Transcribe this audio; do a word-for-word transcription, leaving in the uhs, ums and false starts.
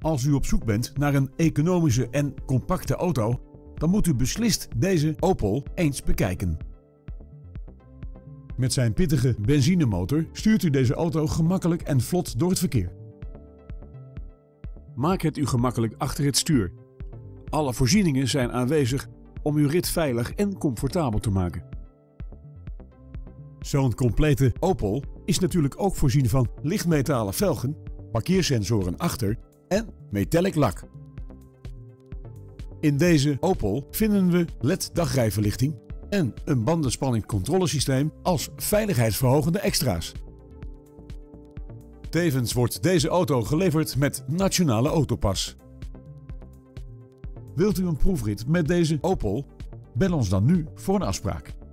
Als u op zoek bent naar een economische en compacte auto, dan moet u beslist deze Opel eens bekijken. Met zijn pittige benzinemotor stuurt u deze auto gemakkelijk en vlot door het verkeer. Maak het u gemakkelijk achter het stuur. Alle voorzieningen zijn aanwezig om uw rit veilig en comfortabel te maken. Zo'n complete Opel is natuurlijk ook voorzien van lichtmetalen velgen, parkeersensoren achter en metallic lak. In deze Opel vinden we L E D-dagrijverlichting en een bandenspanningscontrolesysteem als veiligheidsverhogende extra's. Tevens wordt deze auto geleverd met Nationale Autopas. Wilt u een proefrit met deze Opel? Bel ons dan nu voor een afspraak.